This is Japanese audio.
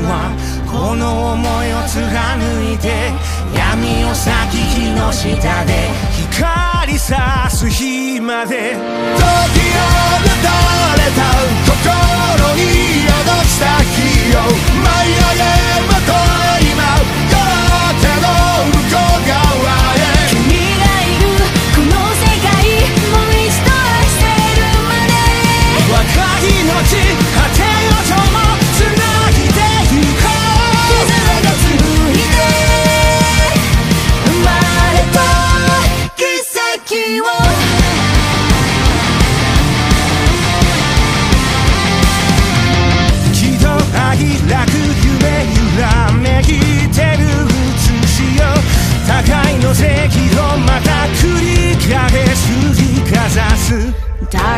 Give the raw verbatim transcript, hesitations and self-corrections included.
はこの想いを貫いて闇を咲き木の下で光さす日まで時を